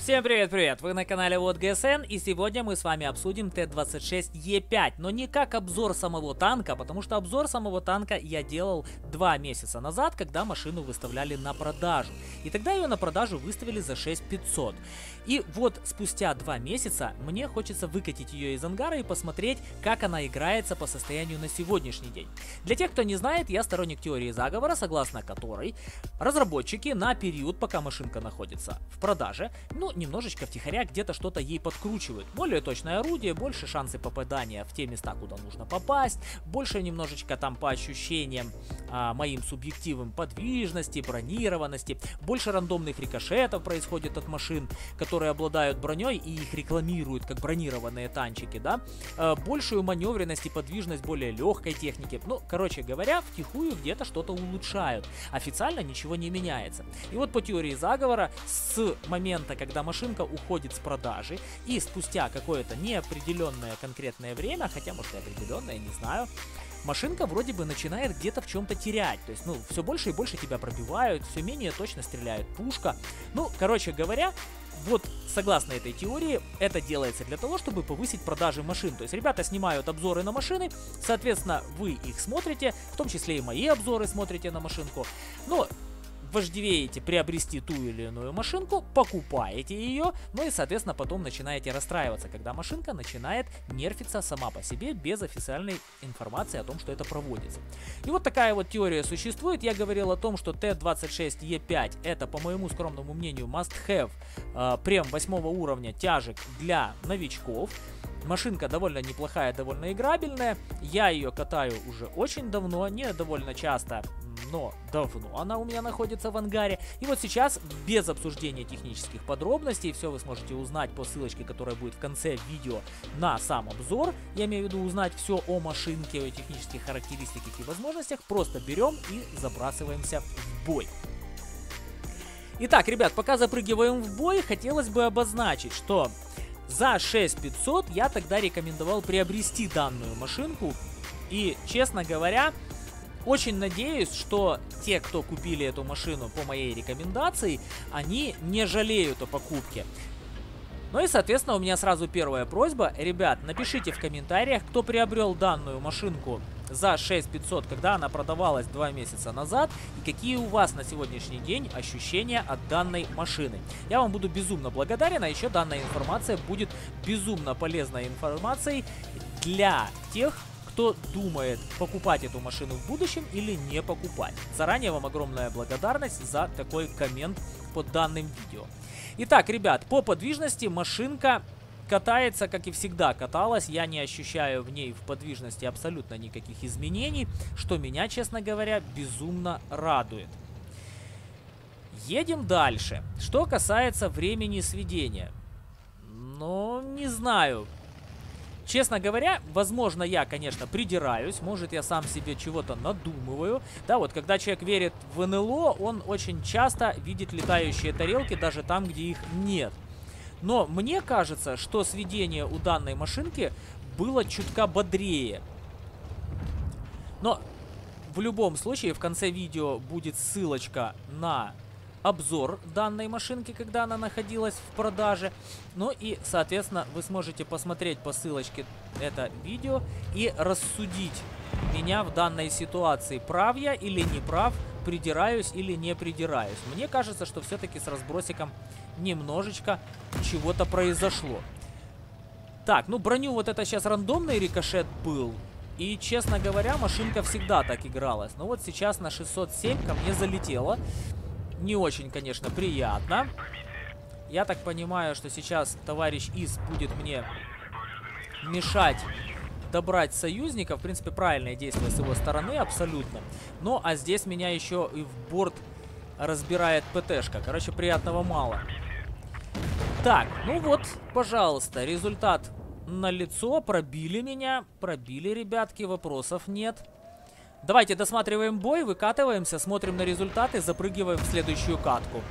Всем привет-привет! Вы на канале Вот ГСН, и сегодня мы с вами обсудим Т-26Е5, но не как обзор самого танка, потому что обзор самого танка я делал 2 месяца назад, когда машину выставляли на продажу. И тогда ее на продажу выставили за 6500. И вот спустя 2 месяца мне хочется выкатить ее из ангара и посмотреть, как она играется по состоянию на сегодняшний день. Для тех, кто не знает, я сторонник теории заговора, согласно которой разработчики на период, пока машинка находится в продаже, немножечко втихаря где-то что-то ей подкручивают. Более точное орудие, больше шансы попадания в те места, куда нужно попасть, больше немножечко там по ощущениям моим субъективам подвижности, бронированности, больше рандомных рикошетов происходит от машин, которые обладают броней и их рекламируют как бронированные танчики, да, большую маневренность и подвижность более легкой техники. Короче говоря, втихую где-то что-то улучшают. Официально ничего не меняется. И вот по теории заговора, с момента, когда машинка уходит с продажи, и спустя какое-то неопределенное конкретное время, хотя может и определенное, не знаю, машинка вроде бы начинает где-то в чем-то терять. То есть, все больше и больше тебя пробивают, все менее точно стреляет пушка. Короче говоря, вот согласно этой теории, это делается для того, чтобы повысить продажи машин. То есть ребята снимают обзоры на машины, соответственно, вы их смотрите, в том числе и мои обзоры смотрите на машинку. Вожделеете приобрести ту или иную машинку, покупаете ее, и, соответственно, потом начинаете расстраиваться, когда машинка начинает нерфиться сама по себе, без официальной информации о том, что это проводится. И вот такая вот теория существует. Я говорил о том, что Т-26Е5 это, по моему скромному мнению, must-have прем 8 уровня тяжек для новичков. Машинка довольно неплохая, довольно играбельная. Я ее катаю уже очень давно, не довольно часто, но давно она у меня находится в ангаре. И вот сейчас, без обсуждения технических подробностей, все вы сможете узнать по ссылочке, которая будет в конце видео на сам обзор. Я имею в виду узнать все о машинке, о технических характеристиках и возможностях. Просто берем и забрасываемся в бой. Итак, ребят, пока запрыгиваем в бой, хотелось бы обозначить, что за 6500 я тогда рекомендовал приобрести данную машинку. И, честно говоря, очень надеюсь, что те, кто купили эту машину по моей рекомендации, они не жалеют о покупке. И, соответственно, у меня сразу первая просьба. Ребят, напишите в комментариях, кто приобрел данную машинку за 6500, когда она продавалась 2 месяца назад, и какие у вас на сегодняшний день ощущения от данной машины. Я вам буду безумно благодарен, а еще данная информация будет безумно полезной информацией для тех, кто думает, покупать эту машину в будущем или не покупать. Заранее вам огромная благодарность за такой коммент под данным видео. Итак, ребят, по подвижности машинка катается, как и всегда каталась. Я не ощущаю в ней в подвижности абсолютно никаких изменений, что меня, честно говоря, безумно радует. Едем дальше. Что касается времени сведения. Не знаю. Честно говоря, возможно, я, конечно, придираюсь, может, я сам себе чего-то надумываю. Да, вот когда человек верит в НЛО, он очень часто видит летающие тарелки даже там, где их нет. Но мне кажется, что сведение у данной машинки было чутка бодрее. Но в любом случае, в конце видео будет ссылочка на обзор данной машинки, когда она находилась в продаже. И, соответственно, вы сможете посмотреть по ссылочке это видео и рассудить меня в данной ситуации. Прав я или не прав, придираюсь или не придираюсь. Мне кажется, что все-таки с разбросиком немножечко чего-то произошло. Так, броню вот это сейчас рандомный рикошет был. И, честно говоря, машинка всегда так игралась. Но вот сейчас на 607 ко мне залетело. Не очень, конечно, приятно. Я так понимаю, что сейчас товарищ Ис будет мне мешать добрать союзника. В принципе, правильное действие с его стороны, абсолютно. А здесь меня еще и в борт разбирает ПТшка. Короче, приятного мало. Так, пожалуйста, результат налицо. Пробили меня. Пробили, ребятки, вопросов нет. Давайте досматриваем бой, выкатываемся, смотрим на результаты, запрыгиваем в следующую катку.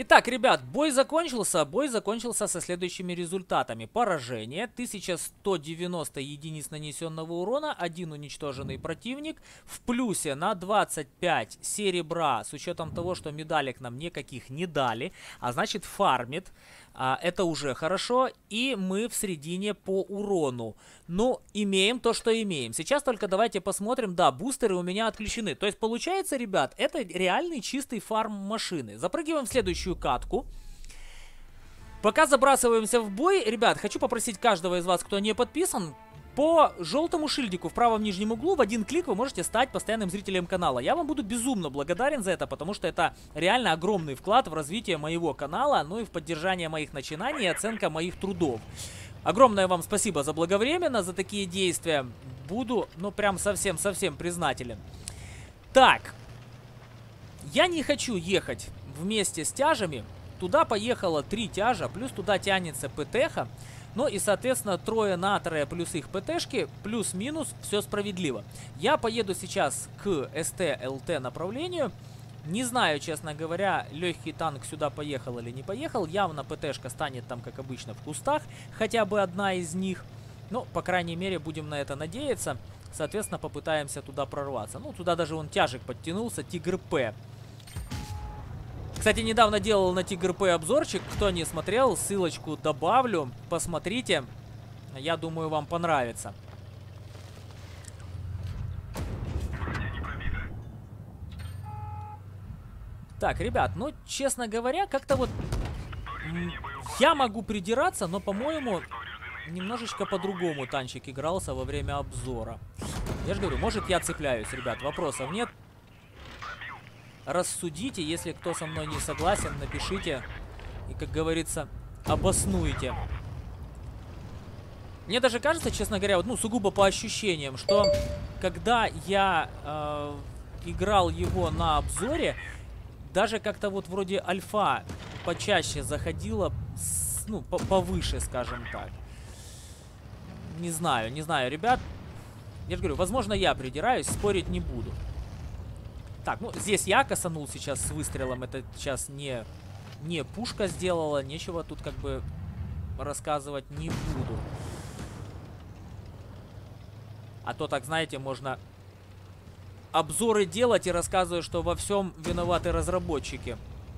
Итак, ребят, бой закончился со следующими результатами. Поражение, 1190 единиц нанесенного урона, 1 уничтоженный противник, в плюсе на 25 серебра, с учетом того, что медалек нам никаких не дали, а значит фармит. Это уже хорошо, и мы в середине по урону. Ну, имеем то, что имеем. Сейчас только давайте посмотрим. Да, бустеры у меня отключены. То есть, получается, ребят, это реальный чистый фарм машины. Запрыгиваем в следующую катку. Пока забрасываемся в бой, ребят, хочу попросить каждого из вас, кто не подписан, по желтому шильдику в правом нижнем углу в один клик вы можете стать постоянным зрителем канала. Я вам буду безумно благодарен за это, потому что это реально огромный вклад в развитие моего канала, ну и в поддержание моих начинаний и оценка моих трудов. Огромное вам спасибо заблаговременно за такие действия. Буду, ну, прям совсем-совсем признателен. Так, я не хочу ехать вместе с тяжами. Туда поехало 3 тяжа, плюс туда тянется ПТХа. Ну и, соответственно, трое на трое плюс их ПТшки, плюс-минус, все справедливо. Я поеду сейчас к СТ-ЛТ направлению. Не знаю, честно говоря, легкий танк сюда поехал или не поехал. Явно ПТшка станет там, как обычно, в кустах. Хотя бы одна из них. Ну, по крайней мере, будем на это надеяться. Соответственно, попытаемся туда прорваться. Ну, туда даже вон тяжик подтянулся, Тигр П. Кстати, недавно делал на Тигр П обзорчик. Кто не смотрел, ссылочку добавлю. Посмотрите. Я думаю, вам понравится. Так, ребят, ну, честно говоря, как-то вот... Я могу придираться, но, по-моему, немножечко по-другому танчик игрался во время обзора. Я же говорю, может, я цепляюсь, ребят, вопросов нет. Рассудите, если кто со мной не согласен, напишите и, как говорится, обоснуйте. Мне даже кажется, честно говоря, вот, ну, сугубо по ощущениям, что когда я играл его на обзоре, даже как-то вот вроде альфа почаще заходила, ну, повыше, скажем так. Не знаю, ребят. Я же говорю, возможно, я придираюсь, спорить не буду. Так, ну, здесь я косанул сейчас с выстрелом. Это сейчас не пушка сделала. Нечего тут как бы рассказывать не буду. А то, так, знаете, можно обзоры делать и рассказывать, что во всем виноваты разработчики.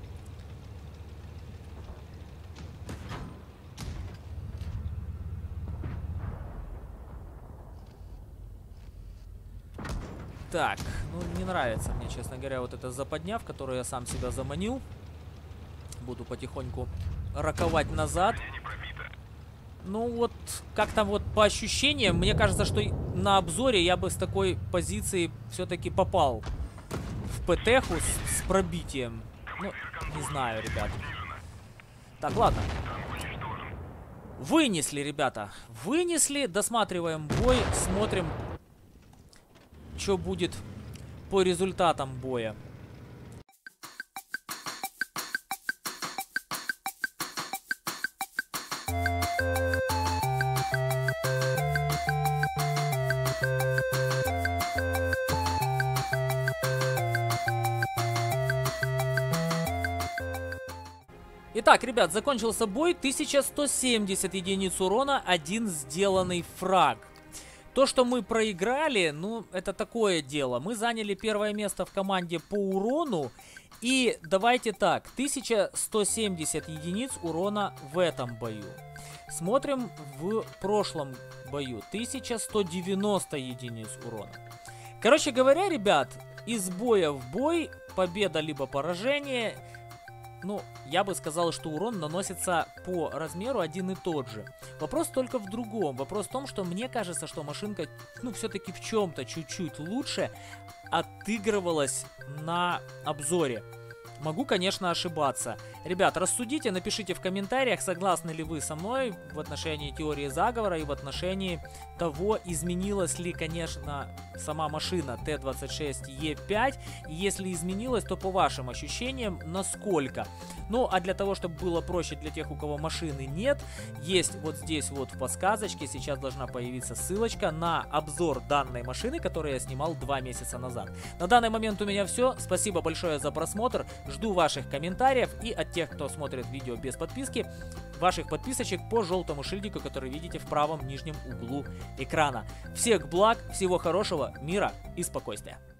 Так, ну не нравится мне, честно говоря, вот эта западня, в которую я сам себя заманил. Буду потихоньку раковать назад. Ну вот, как-то вот по ощущениям, мне кажется, что на обзоре я бы с такой позиции все-таки попал в ПТХу с пробитием. Ну, не знаю, ребят. Так, ладно. Вынесли, ребята. Вынесли, досматриваем бой, смотрим, что будет по результатам боя. Итак, ребят, закончился бой. 1170 единиц урона, 1 сделанный фраг. То, что мы проиграли, ну, это такое дело. Мы заняли первое место в команде по урону. И давайте так, 1170 единиц урона в этом бою. Смотрим в прошлом бою. 1190 единиц урона. Короче говоря, ребят, из боя в бой, победа либо поражение... Ну, я бы сказал, что урон наносится по размеру один и тот же. Вопрос только в другом. Вопрос в том, что мне кажется, что машинка, ну, все-таки в чем-то чуть-чуть лучше отыгрывалась на обзоре. Могу, конечно, ошибаться. Ребят, рассудите, напишите в комментариях, согласны ли вы со мной в отношении теории заговора и в отношении того, изменилась ли, конечно, сама машина Т26Е5, и если изменилось, то по вашим ощущениям, насколько? Ну, а для того, чтобы было проще для тех, у кого машины нет, есть вот здесь вот в подсказочке, сейчас должна появиться ссылочка на обзор данной машины, которую я снимал 2 месяца назад. На данный момент у меня все. Спасибо большое за просмотр. Жду ваших комментариев и от тех, кто смотрит видео без подписки, ваших подписочек по желтому шильдику, который видите в правом нижнем углу экрана. Всех благ, всего хорошего, мира и спокойствия.